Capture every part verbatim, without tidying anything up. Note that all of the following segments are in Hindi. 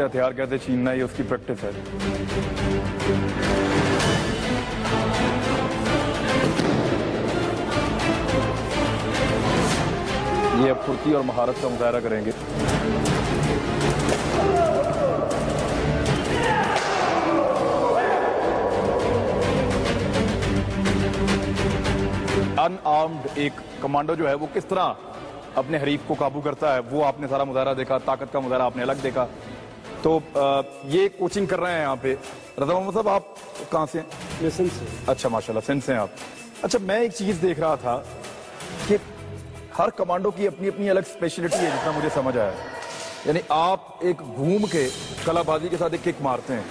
हथियार कैसे छीनना है, ये उसकी प्रैक्टिस है। ये अब फुर्ती और महारत का मुजाहरा करेंगे। अनआर्म्ड एक कमांडो जो है वो किस तरह अपने हरीफ को काबू करता है, वो आपने सारा मुजाहरा देखा, ताकत का मुजाहरा आपने अलग देखा। तो आ, ये कोचिंग कर रहे हैं यहाँ पे। रज़ा मोहम्मद साहब, आप कहाँ से हैं? मैं सिंध से। अच्छा, माशाल्लाह, सिंध से हैं आप। अच्छा, मैं एक चीज देख रहा था कि हर कमांडो की अपनी अपनी अलग स्पेशलिटी है, जितना मुझे समझ आया। यानी आप एक घूम के कलाबाजी के साथ एक किक मारते हैं,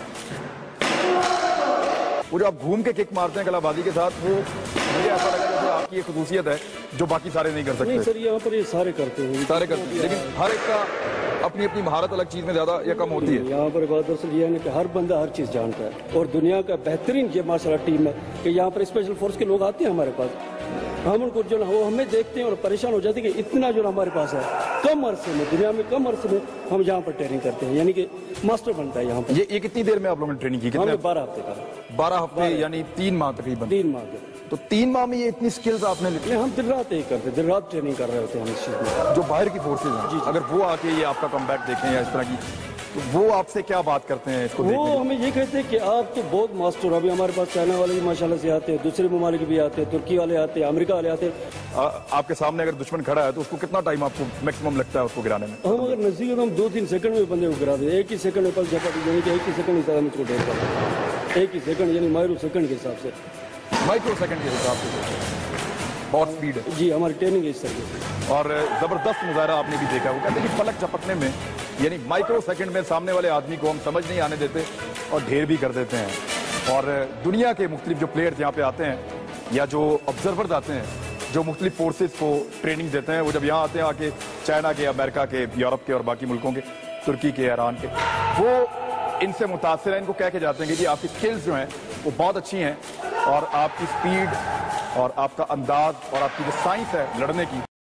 वो जो आप घूम के किक मारते हैं कलाबाजी के साथ, वो मुझे ऐसा लगा जैसे आपकी एक खुसूसियत है जो बाकी सारे नहीं कर सकते। नहीं सर, यहाँ पर ये सारे करते हैं, सारे करते हैं, लेकिन हर एक का अपनी अपनी महारत अलग चीज में ज्यादा या कम होती है। यहाँ पर बात दरअसल ये है कि हर बंदा हर चीज जानता है, और दुनिया का बेहतरीन ये माशाल्लाह टीम है कि यहाँ पर स्पेशल फोर्स के लोग आते हैं हमारे पास। हम उनको जो ना वो हमें देखते हैं और परेशान हो जाते हैं कि इतना जो हमारे पास है, कम अरसे में, दुनिया में कम अरसे में हम यहाँ पर ट्रेनिंग करते हैं, यानी कि मास्टर बनता है यहाँ पर। ये, ये कितनी देर में आप लोगों ने ट्रेनिंग की? कितने? बारह हफ्ते का। बारह हफ्ते यानी तीन माह तकरीबन। तीन माह के। तो तीन माह में ये इतनी स्किल्स आपने ली? हम दिन रात यही करते, दिन रात ट्रेनिंग कर रहे होते हैं हम इस चीज में। जो बाहर की फोर्सेज हैं, अगर वो आके ये आपका कमबैक देखें या इस तरह की, तो वो आपसे क्या बात करते हैं इसको देखने? वो हमें ये कहते हैं कि आप तो बहुत मास्टर हो। अभी हमारे पास चाइना वाले भी माशाल्लाह से आते हैं, दूसरे ममालिक भी आते हैं, तुर्की वाले आते हैं, अमेरिका वाले आते हैं। आ, आपके सामने अगर दुश्मन खड़ा है तो उसको कितना टाइम आपको मैक्सिमम लगता है उसको गिराने में? हम अगर नजदीक हम दो तीन सेकंड में बंदे को गिरा दें, एक ही सेकंड में पल झपट, यानी कि एक ही सेकंड हिसाब में उसको ढेर करते, एक ही सेकंड यानी माइक्रो सेकंड के हिसाब से। माइक्रो सेकंड के हिसाब से बहुत स्पीड है जी, हमारी ट्रेनिंग इस तरीके से। और जबरदस्त मुजाहरा आपने भी देखा। वो कहते हैं कि पलक झपकने में, यानी माइक्रो सेकंड में सामने वाले आदमी को हम समझ नहीं आने देते और ढेर भी कर देते हैं। और दुनिया के मुख्तलिफ जो प्लेयर्स यहाँ पे आते हैं या जो ऑब्जर्वर्स आते हैं, जो मुख्तलिफ फोर्सेज को ट्रेनिंग देते हैं, वो जब यहाँ आते हैं आके चाइना के, अमेरिका के, यूरोप के और बाकी मुल्कों के, तुर्की के, ईरान के, वो इनसे मुतासिर हैं। इनको कह के जाते हैं कि जी आपकी स्किल्स जो हैं वो बहुत अच्छी हैं और आपकी स्पीड और आपका अंदाज और आपकी जो साइंस है लड़ने की,